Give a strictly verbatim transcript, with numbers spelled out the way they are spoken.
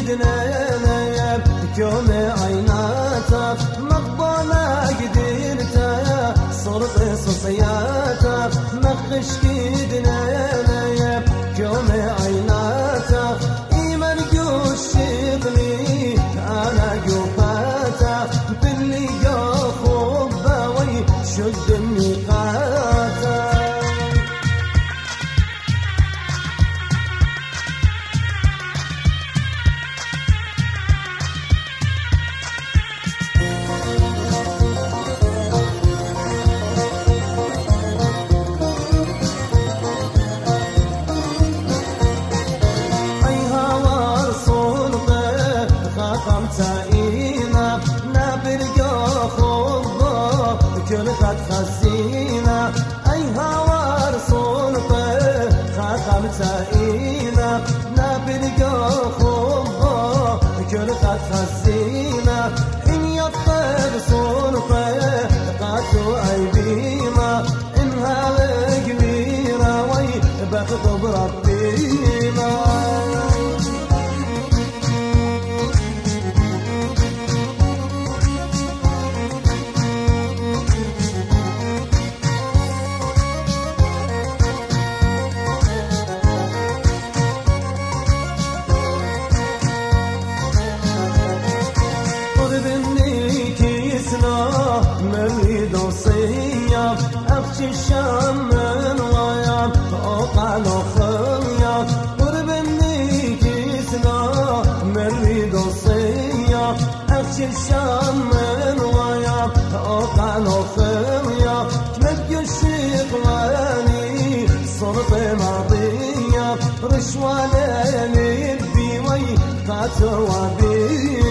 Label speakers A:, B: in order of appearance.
A: دنيا كوم عيناتا مقبولا قدرتا صرت صصياتا مخشكي دنيا كوم عيناتا إيمان جوش شغلي أنا جوفاتا باللي يخوب باوي شد النقاتا تاينا نبرقا خوبا كل خد خزينا اي هوار صلبه خاخم تاينا نبرقا خوبا كل خد خزينا ان يطب صلبه قاتو ايبيما انها كبيره وي بخطب ربينا مريد وصيام أخشي الشام من ويام أقال وخيام قربني كيسنا مريد وصيام أخشي الشام من ويام أقال وخيام تمد الشيخ واني صرت ماضية رشوة ليلي بي وي قاتل وبي